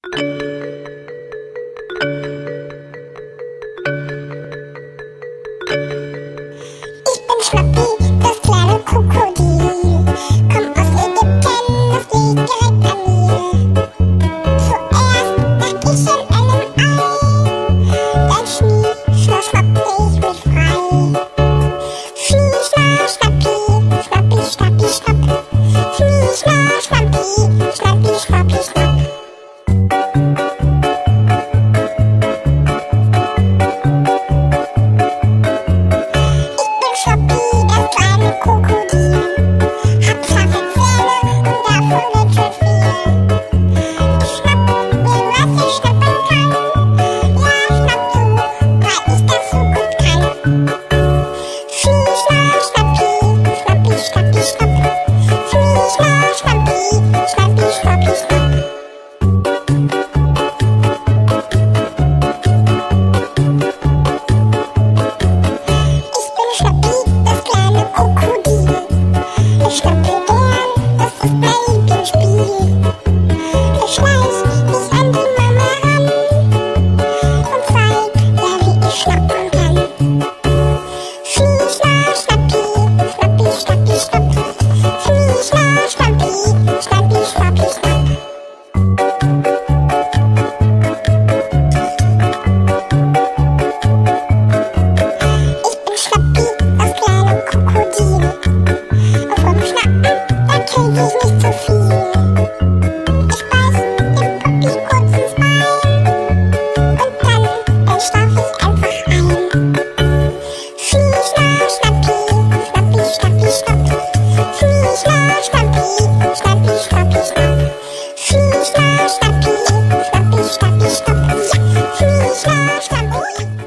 Ich bin Schnappi, das kleine Krokodil. Komm aus Ägypten, das liegt direkt an mir. Zuerst lag ich in einem Ei, dann schnappte ich mich frei. Schnappi, Schnappi, Schnappi, Schnapp. Schnappi, Schnappi, Schnappi, Schnapp. Krokodil, hab scharfe Zähne und davon nicht viel. Ich schnapp mir, was ich schnappen kann. Ja, schnapp du, weil ich das so gut kann. Schnappi, Schnappi, Schnappi, Schnapp. Schnappi, Schnappi, Schnappi, Schnapp. Ich bin Schnappi, das kleine Krokodil. Ich schnappe gern, das ist mein Lieblingsspiel. Ich schleich mich an die Mama ran und zeig ihr, wie ich schnappen kann. Schnappi, Schnappi, Schnappi, Schnapp. Schnappi, Schnappi, Schnappi, Schnapp. Ich bin Schnappi, das kleine Krokodil. Und vom Schnappen, da krieg ich nicht zu viel. Ich beiß dem Puppi kurz ins Bein und dann schlaf ich einfach ein. Schnappi, Schnappi, Schnappi, Schnapp. Schnappi, Schnappi, Schnappi, Schnapp. Schnappi, Schnappi, Schnappi, Schnapp. Schnappi.